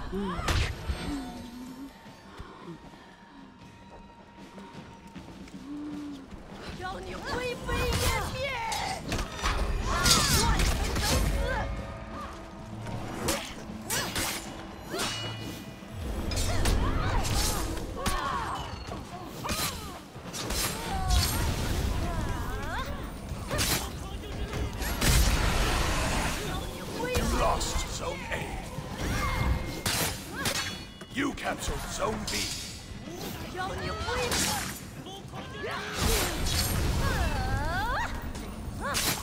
让你灰飞烟灭！乱臣等死！ Lost Zone A. You captured Zone B. 让你灰飞！